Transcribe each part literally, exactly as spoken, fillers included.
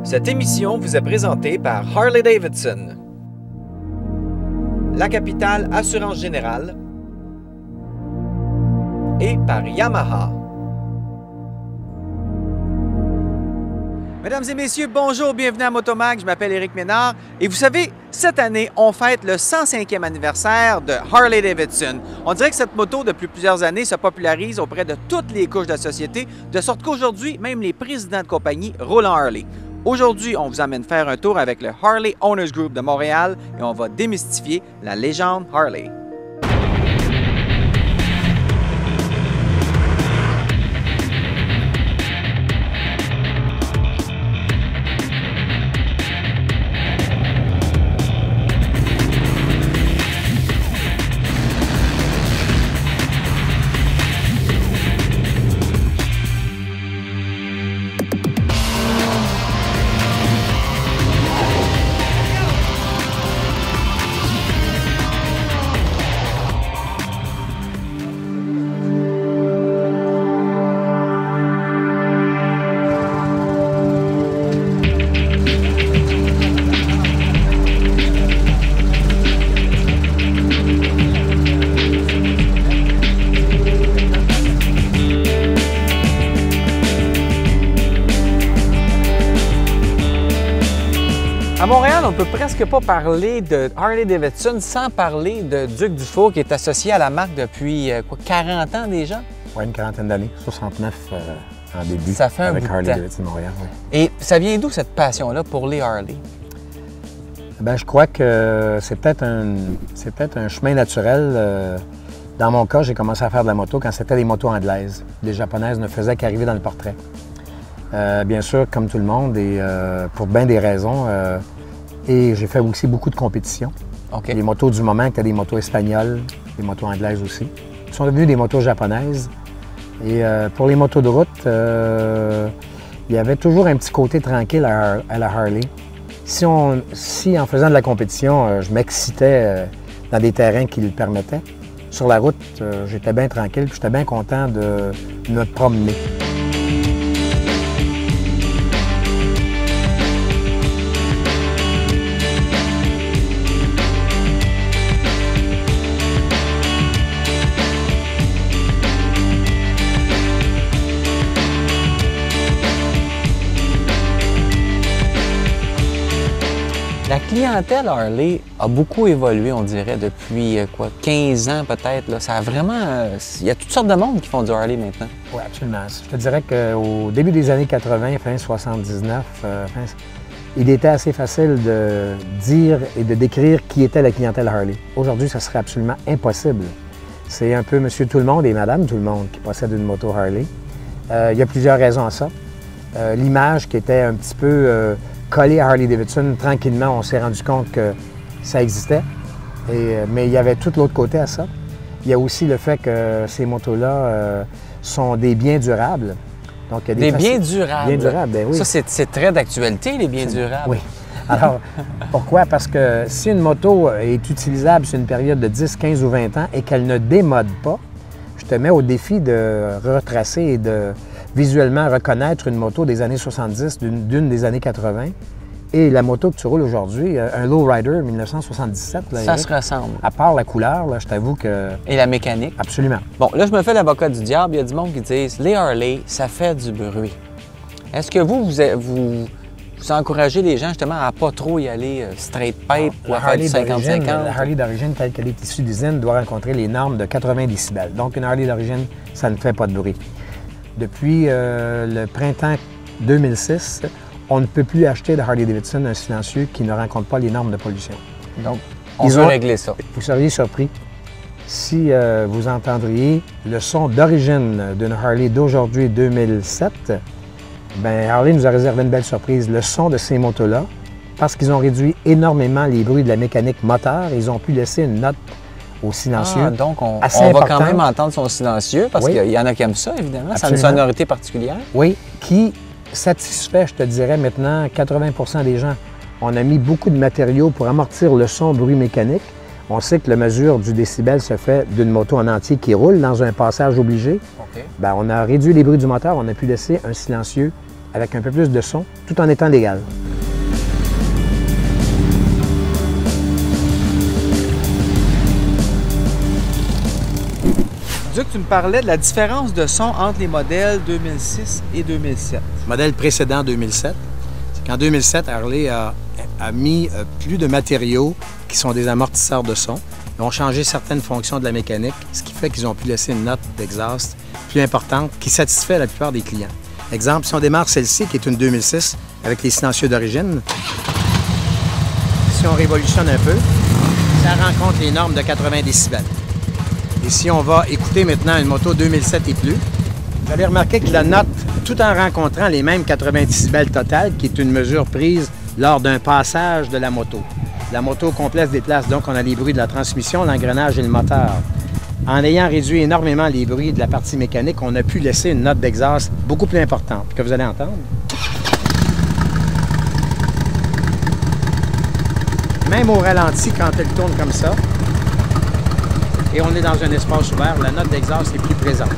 Cette émission vous est présentée par Harley-Davidson, La Capitale Assurance Générale et par Yamaha. Mesdames et messieurs, bonjour, bienvenue à Motomag, je m'appelle Éric Ménard et vous savez, cette année, on fête le cent cinquième anniversaire de Harley-Davidson. On dirait que cette moto, depuis plusieurs années, se popularise auprès de toutes les couches de la société, de sorte qu'aujourd'hui, même les présidents de compagnie roulent en Harley. Aujourd'hui, on vous amène faire un tour avec le Harley Owners Group de Montréal et on va démystifier la légende Harley. À Montréal, on ne peut presque pas parler de Harley-Davidson sans parler de Duc Dufour qui est associé à la marque depuis quoi, quarante ans déjà? Oui, une quarantaine d'années, soixante-neuf euh, en début ça fait un avec bout de Harley-Davidson Montréal. Oui. Et ça vient d'où cette passion-là pour les Harley? Bien, je crois que c'est peut-être un, c'est peut-être un chemin naturel. Euh, dans mon cas, j'ai commencé à faire de la moto quand c'était des motos anglaises. Les japonaises ne faisaient qu'arriver dans le portrait. Euh, bien sûr, comme tout le monde, et euh, pour bien des raisons. Euh, et j'ai fait aussi beaucoup de compétitions. Okay. Les motos du moment, étaient des motos espagnoles, des motos anglaises aussi. Ils sont devenus des motos japonaises. Et euh, pour les motos de route, euh, il y avait toujours un petit côté tranquille à, à la Harley. Si, on, si en faisant de la compétition, euh, je m'excitais euh, dans des terrains qui le permettaient, sur la route, euh, j'étais bien tranquille, puis j'étais bien content de me promener. La clientèle Harley a beaucoup évolué, on dirait, depuis quoi, quinze ans peut-être. Ça a vraiment... Il y a toutes sortes de monde qui font du Harley maintenant. Oui, absolument. Je te dirais qu'au début des années quatre-vingt, fin soixante-dix-neuf, euh, fin... il était assez facile de dire et de décrire qui était la clientèle Harley. Aujourd'hui, ça serait absolument impossible. C'est un peu monsieur tout le monde et madame tout le monde qui possède une moto Harley. Euh, il y a plusieurs raisons à ça. Euh, L'image qui était un petit peu... Euh, collé à Harley-Davidson, tranquillement, on s'est rendu compte que ça existait. Et, mais il y avait tout l'autre côté à ça. Il y a aussi le fait que ces motos-là euh, sont des biens durables. Donc, il y a des, des biens durables? Biens durables, bien oui. Ça, c'est très d'actualité, les biens durables. Oui. Alors, pourquoi? Parce que si une moto est utilisable sur une période de dix, quinze ou vingt ans et qu'elle ne démode pas, je te mets au défi de retracer et de visuellement reconnaître une moto des années soixante-dix d'une des années quatre-vingt et la moto que tu roules aujourd'hui, un Lowrider mille neuf cent soixante-dix-sept. Là, ça Eric, se ressemble. À part la couleur, là, je t'avoue que... Et la mécanique. Absolument. Bon, là, je me fais l'avocat du diable. Il y a du monde qui disent les Harley, ça fait du bruit. Est-ce que vous, vous, vous, vous encouragez les gens justement à pas trop y aller euh, straight pipe ou à faire du cinquante cinquante? La Harley d'origine, telle qu'elle est issue d'usine, doit rencontrer les normes de quatre-vingts décibels. Donc, une Harley d'origine, ça ne fait pas de bruit. Depuis euh, le printemps deux mille six, on ne peut plus acheter de Harley-Davidson un silencieux qui ne rencontre pas les normes de pollution. Donc, on Ils veut ont... régler ça. Vous seriez surpris si euh, vous entendriez le son d'origine d'une Harley d'aujourd'hui deux mille sept. Bien, Harley nous a réservé une belle surprise. Le son de ces motos-là, parce qu'ils ont réduit énormément les bruits de la mécanique moteur, ils ont pu laisser une note au silencieux. Ah, donc, on, assez on va important. Quand même entendre son silencieux, parce oui. qu'il y en a qui aiment ça, évidemment. Absolument. Ça a une sonorité particulière. Oui, qui satisfait, je te dirais, maintenant quatre-vingts pour cent des gens. On a mis beaucoup de matériaux pour amortir le son bruit mécanique. On sait que la mesure du décibel se fait d'une moto en entier qui roule dans un passage obligé. Okay. Bien, on a réduit les bruits du moteur, on a pu laisser un silencieux avec un peu plus de son, tout en étant légal. Duc, tu me parlais de la différence de son entre les modèles deux mille six et deux mille sept. Le modèle précédent deux mille sept, c'est qu'en deux mille sept, Harley a, a mis plus de matériaux qui sont des amortisseurs de son. Ils ont changé certaines fonctions de la mécanique, ce qui fait qu'ils ont pu laisser une note d'exhaust plus importante qui satisfait la plupart des clients. Exemple, si on démarre celle-ci, qui est une deux mille six, avec les silencieux d'origine, si on révolutionne un peu, ça rencontre les normes de quatre-vingts décibels. Et si on va écouter maintenant une moto deux mille sept et plus, vous allez remarquer que la note, tout en rencontrant les mêmes quatre-vingts décibels total, qui est une mesure prise lors d'un passage de la moto. La moto complète se déplace, donc on a les bruits de la transmission, l'engrenage et le moteur. En ayant réduit énormément les bruits de la partie mécanique, on a pu laisser une note d'exhaust beaucoup plus importante, que vous allez entendre. Même au ralenti, quand elle tourne comme ça, et on est dans un espace ouvert, la note d'exhaust est plus présente.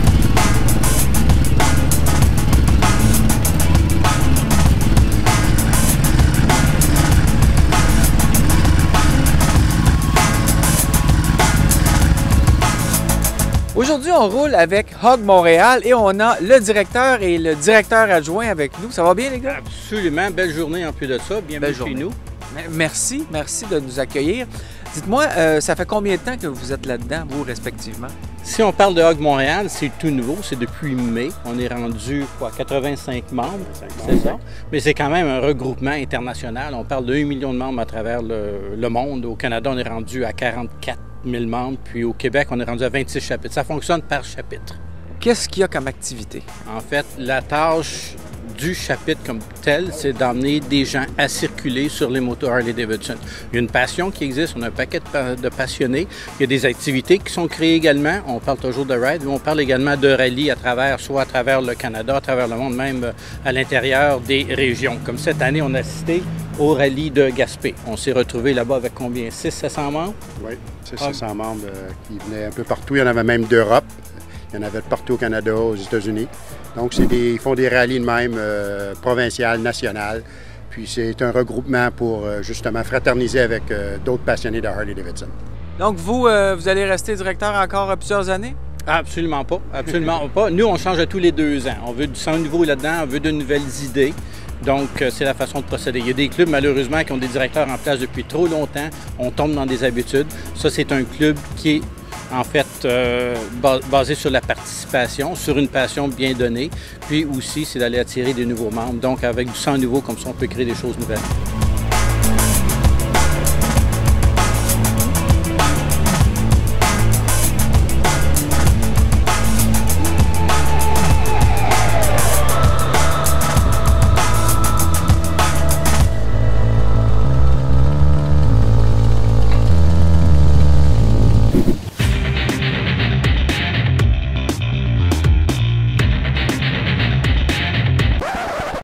Aujourd'hui, on roule avec Hog Montréal et on a le directeur et le directeur adjoint avec nous. Ça va bien, les gars? Absolument. Belle journée en plus de ça. Bienvenue chez nous. Merci. Merci de nous accueillir. Dites-moi, euh, ça fait combien de temps que vous êtes là-dedans, vous, respectivement? Si on parle de Hog Montréal, c'est tout nouveau. C'est depuis mai. On est rendu, quoi, quatre-vingt-cinq membres, c'est ça. Mais c'est quand même un regroupement international. On parle de un million de membres à travers le, le monde. Au Canada, on est rendu à quarante-quatre mille membres. Puis au Québec, on est rendu à vingt-six chapitres. Ça fonctionne par chapitre. Qu'est-ce qu'il y a comme activité? En fait, la tâche du chapitre comme tel, c'est d'emmener des gens à circuler sur les motos Harley-Davidson. Il y a une passion qui existe, on a un paquet de, de passionnés. Il y a des activités qui sont créées également. On parle toujours de ride, mais on parle également de rallye à travers, soit à travers le Canada, à travers le monde, même à l'intérieur des régions. Comme cette année, on a assisté au rallye de Gaspé. On s'est retrouvé là-bas avec combien? six cents à sept cents membres? Oui, six cents à sept cents membres euh, qui venaient un peu partout. Il y en avait même d'Europe. Il y en avait partout au Canada, aux États-Unis. Donc, c'est des, ils font des rallyes de même, euh, provinciales, nationales. Puis, c'est un regroupement pour, euh, justement, fraterniser avec euh, d'autres passionnés de Harley-Davidson. Donc, vous, euh, vous allez rester directeur encore plusieurs années? Absolument pas. Absolument pas. Nous, on change à tous les deux ans. On veut du sang nouveau là-dedans, on veut de nouvelles idées. Donc, c'est la façon de procéder. Il y a des clubs, malheureusement, qui ont des directeurs en place depuis trop longtemps. On tombe dans des habitudes. Ça, c'est un club qui est en fait euh, basé sur la participation, sur une passion bien donnée. Puis aussi, c'est d'aller attirer des nouveaux membres. Donc, avec du sang nouveau, comme ça, on peut créer des choses nouvelles.